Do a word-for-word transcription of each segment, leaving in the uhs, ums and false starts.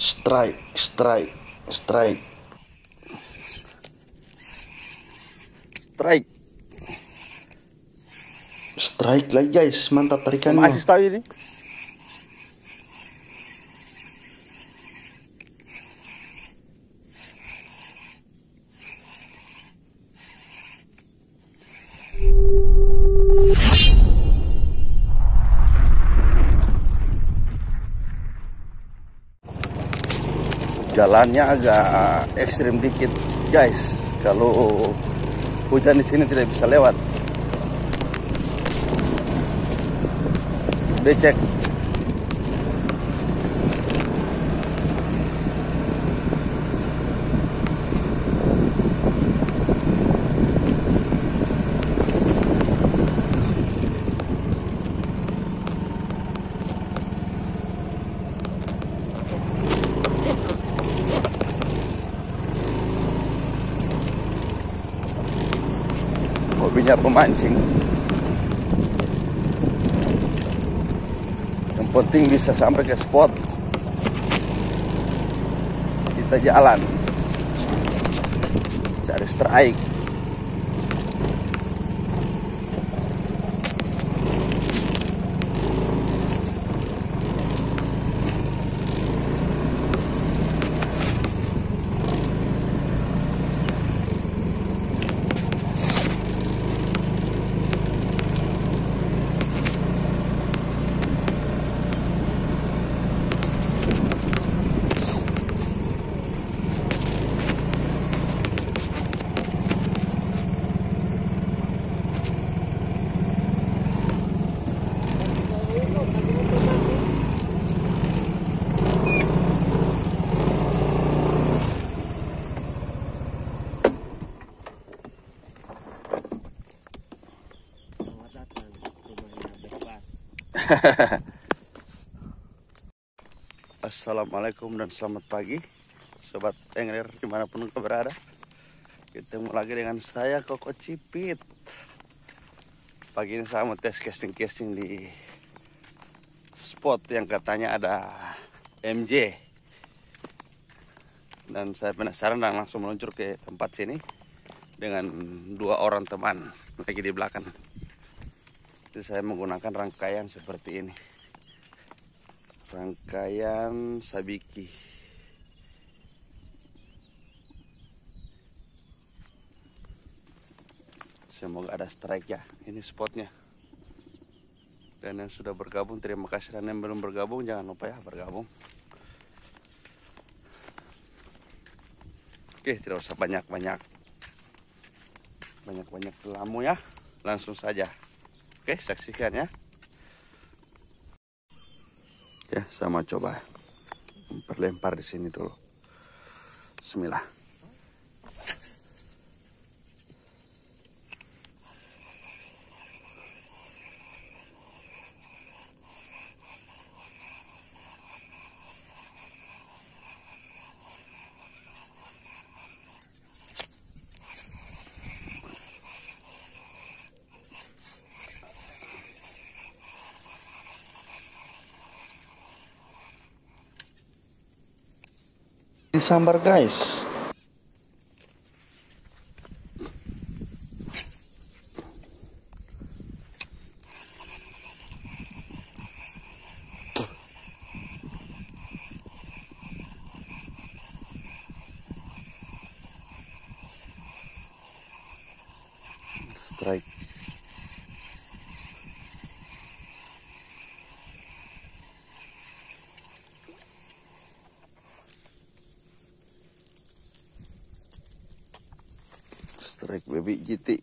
Strike, strike, strike, strike, strike lagi guys, mantap tarikannya. Masih tahu ini. Jalannya agak ekstrim dikit, guys. Kalau hujan di sini tidak bisa lewat. Becek. Hobinya pemancing. Yang penting bisa sampai ke spot. Kita jalan cari strike. Assalamualaikum dan selamat pagi sobat angler dimanapun kau berada. Ketemu lagi dengan saya Koko Cipit. Pagi ini saya mau tes casting-casting di spot yang katanya ada M J. Dan saya penasaran dan langsung meluncur ke tempat sini dengan dua orang teman lagi di belakang. Jadi saya menggunakan rangkaian seperti ini. Rangkaian sabiki. Semoga ada strike ya. Ini spotnya. Dan yang sudah bergabung terima kasih, dan yang belum bergabung jangan lupa ya bergabung. Oke, tidak usah banyak-banyak Banyak-banyak lamu ya. Langsung saja. Oke, saksikan ya. Ya, sama coba memperlempar di sini dulu. Bismillah. Disambar guys. Strike. Strike baby G T.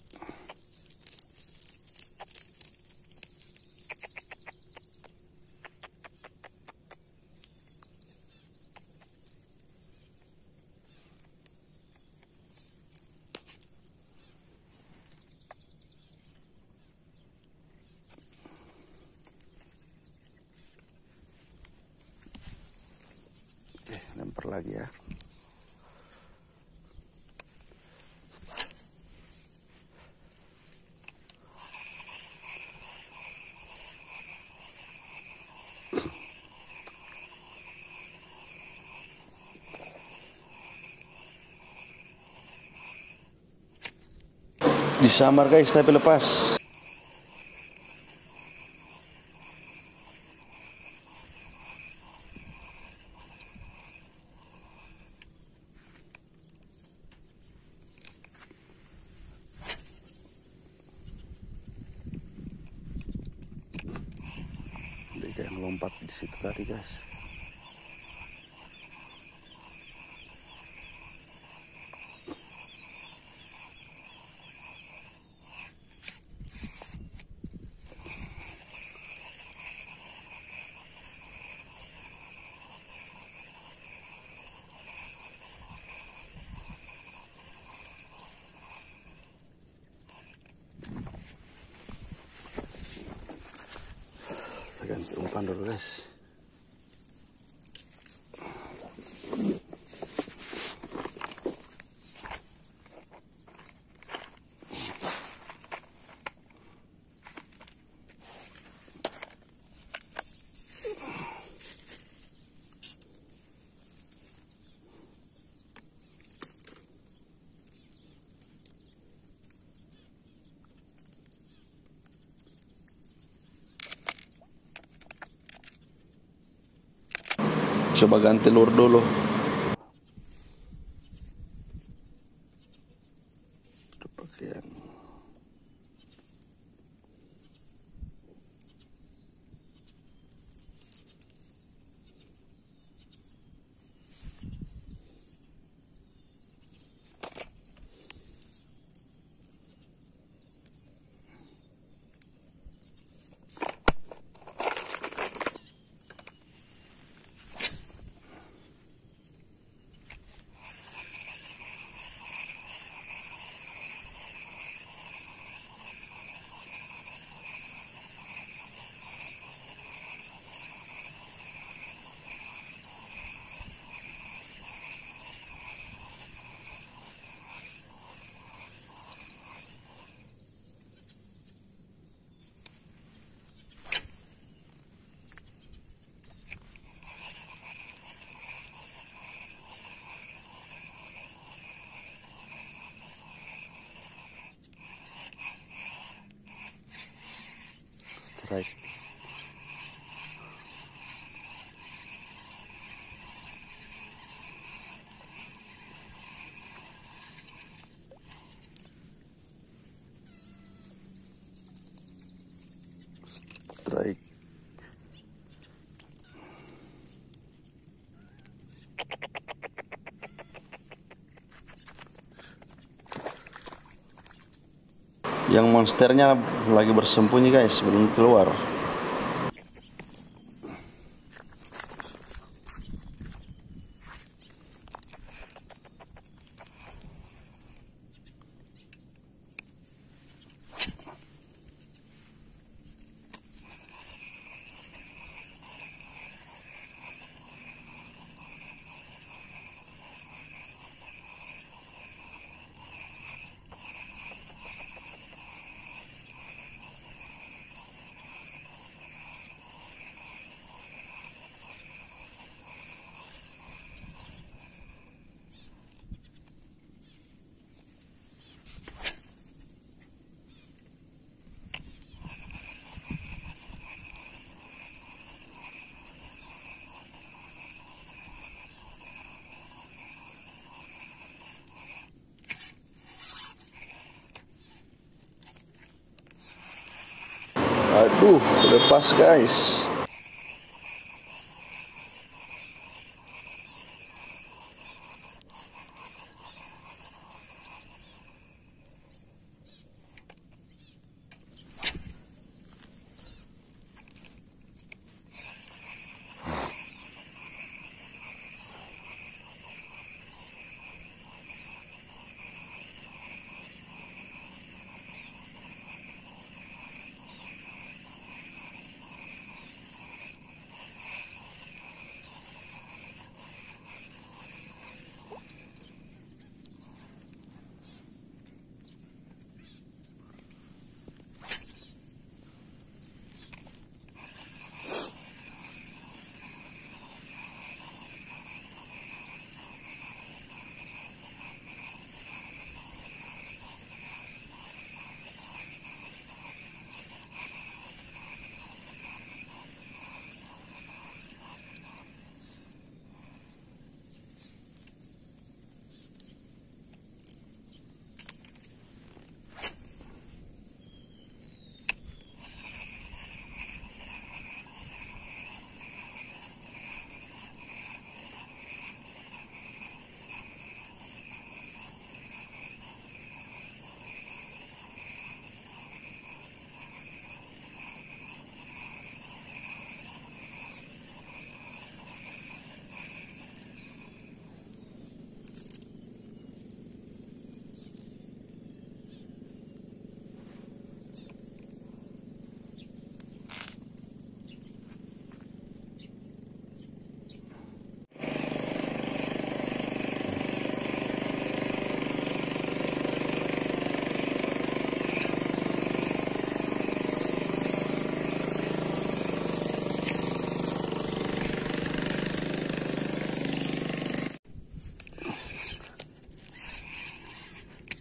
Oke, lempar lagi ya. Disambar guys, tapi lepas. Dia kayak melompat di situ tadi guys. Kita ganti umpan dulu guys. Coba ganti lur dulu. Pakaian. Strike. Strike. Yang monsternya lagi bersembunyi guys, belum keluar. Aduh, lepas guys.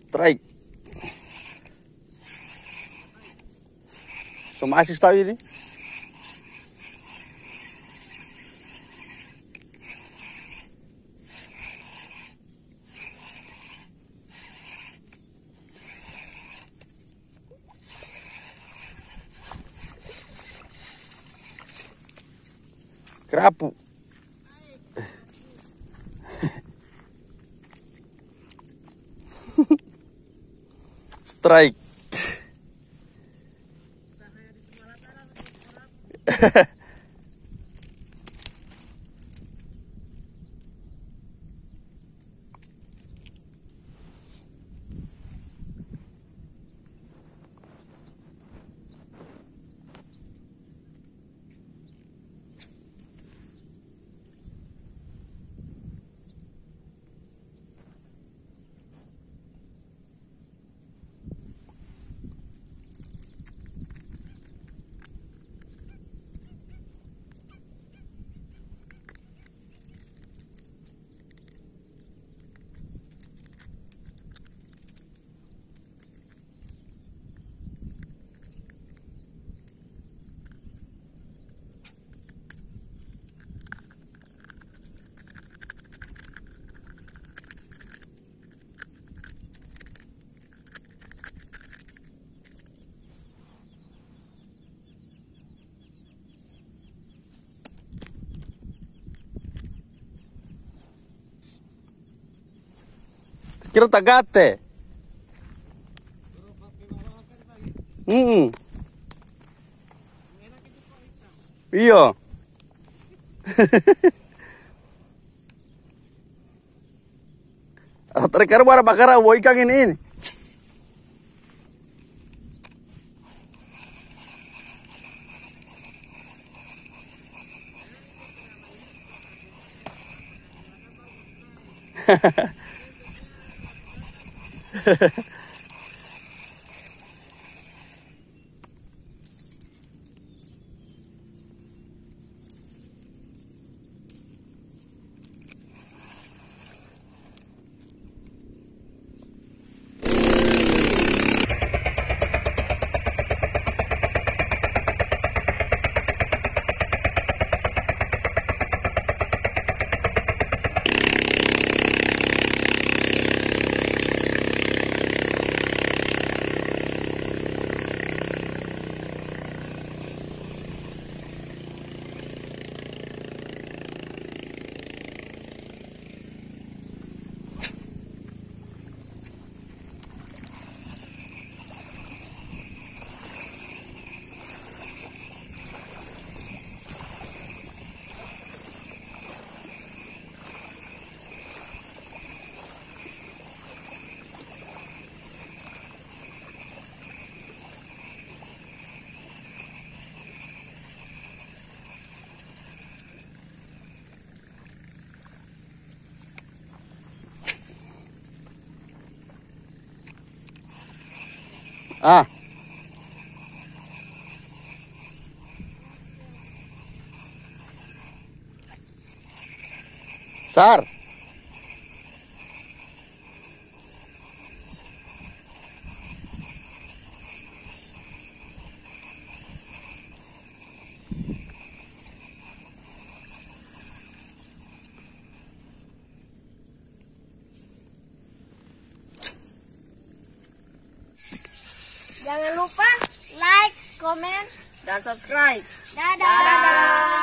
Strike. So masih tahu ini. Kerapu. Strike. Kira tagate. Hmm. Iya. Terakhir bara bakara wo ikan ini. Ah. Sar. Jangan lupa like, komen, dan subscribe. Dadah. Dadah.